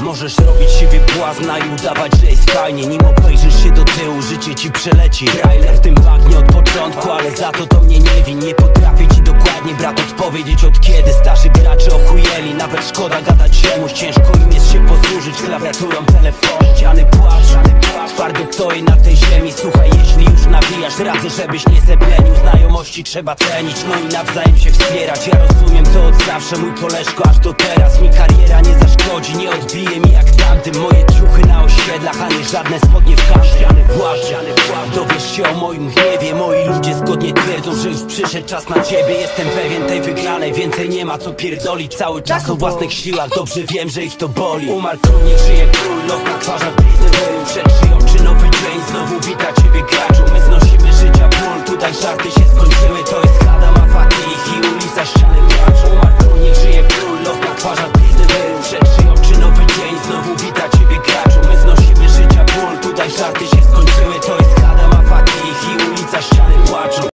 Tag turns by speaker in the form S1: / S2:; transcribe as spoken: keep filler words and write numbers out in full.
S1: Możesz robić siebie błazna i udawać, że jest fajnie. Nim obejrzysz się do tyłu, życie ci przeleci. Trailer w tym bagnie od początku, ale za to to mnie nie win. Nie potrafię ci dokładnie, brat, odpowiedzieć od kiedy. Starzy gracze ochujeli, nawet szkoda gadać czemuś. Ciężko im jest się posłużyć klawiaturą telefonu. Ściany płacz, twardo stoję na tej ziemi. Słuchaj, jeśli już nawijasz, radzę, żebyś nie zeplenił. Znajomości trzeba cenić, no i nawzajem się wspierać. Ja rozumiem to od zawsze, mój koleżko, aż do teraz. Mi kariera nie zaszkodzi, nie odbije mi jak tamtym. Moje ciuchy na osiedlach, a nie żadne spodnie w kaszkiany płaszcz. Dowiesz się o moim gniewie, moi ludzie zgodnie twierdzą, że już przyszedł czas na ciebie. Jestem pewien tej wygranej, więcej nie ma co pierdolić. Cały czas o własnych siłach, dobrze wiem, że ich to boli. Umarł król, niech żyje król, los na twarzach blizny wyrył. Przed szyją czy nowy dzień, znowu wita ciebie graczu. My znosimy życia ból, tutaj żarty się skończyły. To jest Hada, Mafatih i ulica, ściany płaczą. Umarł król, niech żyje król, los na twarzach blizny wyrył. Przed szyją czy nowy dzień, znowu wita ciebie graczu. My znosimy życia ból, tutaj żarty się skończyły. To jest Hada, Mafatih i ulica, ściany płaczą.